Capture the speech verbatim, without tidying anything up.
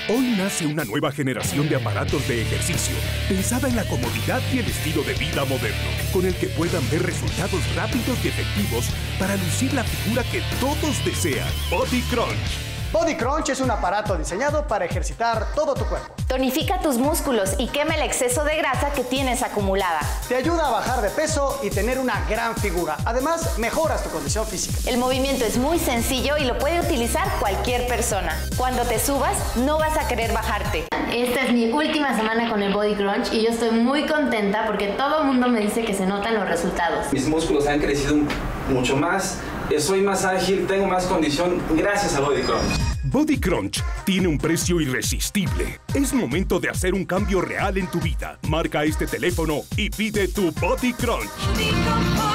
Hoy nace una nueva generación de aparatos de ejercicio, pensada en la comodidad y el estilo de vida moderno, con el que puedan ver resultados rápidos y efectivos para lucir la figura que todos desean. Body Crunch. Body Crunch es un aparato diseñado para ejercitar todo tu cuerpo. Tonifica tus músculos y quema el exceso de grasa que tienes acumulada. Te ayuda a bajar de peso y tener una gran figura. Además, mejoras tu condición física. El movimiento es muy sencillo y lo puede utilizar cualquier persona. Cuando te subas, no vas a querer bajarte. Esta es mi última semana con el Body Crunch y yo estoy muy contenta porque todo el mundo me dice que se notan los resultados. Mis músculos han crecido mucho más, soy más ágil, tengo más condición gracias al Body Crunch. Body Crunch tiene un precio irresistible. Es momento de hacer un cambio real en tu vida. Marca este teléfono y pide tu Body Crunch.